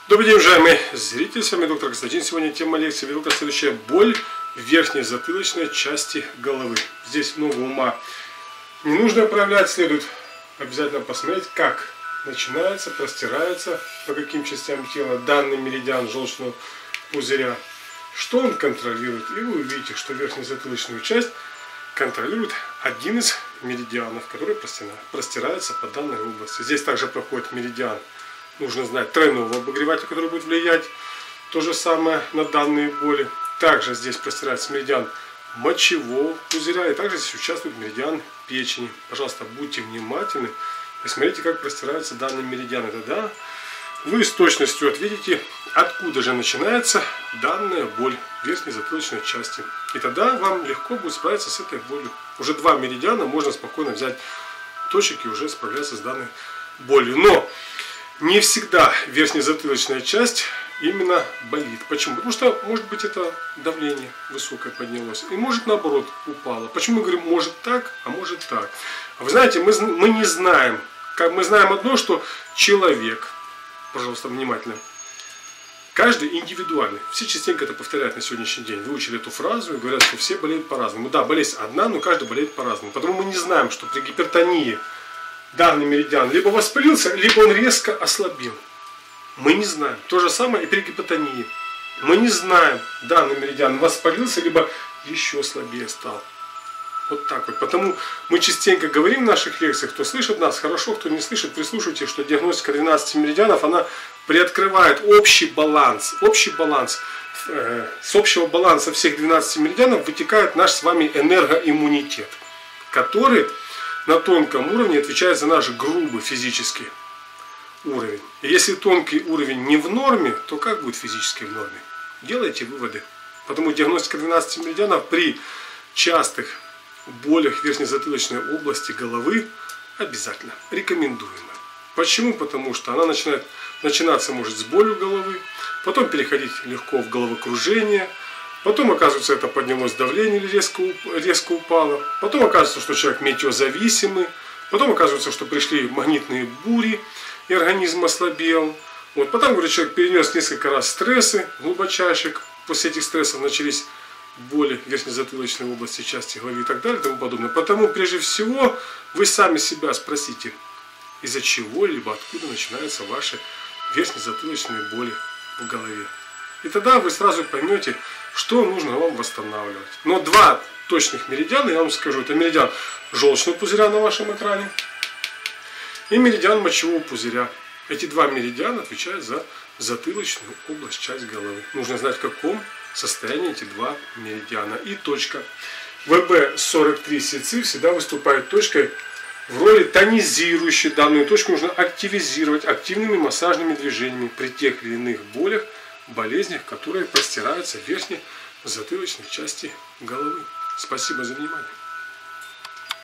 Добрый день, уважаемые зрители, с вами доктор Константин. Сегодня тема лекции веду следующая: боль в верхней затылочной части головы. Здесь много ума не нужно проявлять, следует обязательно посмотреть, как начинается, простирается, по каким частям тела данный меридиан желчного пузыря, что он контролирует. И вы увидите, что верхнюю затылочную часть контролирует один из меридианов, который простирается по данной области. Здесь также проходит меридиан, нужно знать, тройного обогревателя, который будет влиять то же самое на данные боли. Также здесь простирается меридиан мочевого пузыря, и также здесь участвует меридиан печени. Пожалуйста, будьте внимательны и смотрите, как простираются данные меридианы. Тогда вы с точностью ответите, откуда же начинается данная боль в верхней затылочной части. И тогда вам легко будет справиться с этой болью. Уже два меридиана можно спокойно взять точек и уже справляться с данной болью. Но не всегда верхняя затылочная часть именно болит. Почему? Потому что, может быть, это давление высокое поднялось. И может, наоборот, упало. Почему мы говорим, может так, а может так? А вы знаете, мы не знаем. Мы знаем одно, что человек, пожалуйста, внимательно, каждый индивидуальный. Все частенько это повторяют на сегодняшний день. Выучили эту фразу и говорят, что все болеют по-разному. Да, болезнь одна, но каждый болеет по-разному. Потому мы не знаем, что при гипертонии данный меридиан либо воспалился, либо он резко ослабил. Мы не знаем. То же самое и при гипотонии. Мы не знаем, данный меридиан воспалился, либо еще слабее стал. Вот так вот. Потому мы частенько говорим в наших лекциях, кто слышит нас, хорошо, кто не слышит, прислушивайтесь, что диагностика 12 меридианов, она приоткрывает общий баланс. Общий баланс. С общего баланса всех 12 меридианов вытекает наш с вами энергоиммунитет, который на тонком уровне отвечает за наш грубый физический уровень. И если тонкий уровень не в норме, то как будет физический в норме? Делайте выводы. Потому диагностика 12 меридианов при частых болях верхнезатылочной области головы обязательно рекомендуема. Почему? Потому что она начинаться может с болью головы, потом переходить легко в головокружение, потом оказывается, это поднялось давление или резко упало, потом оказывается, что человек метеозависимый, потом оказывается, что пришли магнитные бури и организм ослабел. Вот, потом, говорит, человек перенес несколько раз стрессы глубочайших, после этих стрессов начались боли в верхнезатылочной области, части головы и так далее и тому подобное. Потому, прежде всего, вы сами себя спросите, из-за чего либо откуда начинаются ваши верхнезатылочные боли в голове. И тогда вы сразу поймете, что нужно вам восстанавливать. Но два точных меридиана, я вам скажу, это меридиан желчного пузыря на вашем экране и меридиан мочевого пузыря. Эти два меридиана отвечают за затылочную область, часть головы. Нужно знать, в каком состоянии эти два меридиана. И точка ВБ-43 СИЦИ всегда выступает точкой в роли тонизирующей. Данную точку нужно активизировать активными массажными движениями при тех или иных болях, болезнях, которые простираются в верхней затылочной части головы. Спасибо за внимание.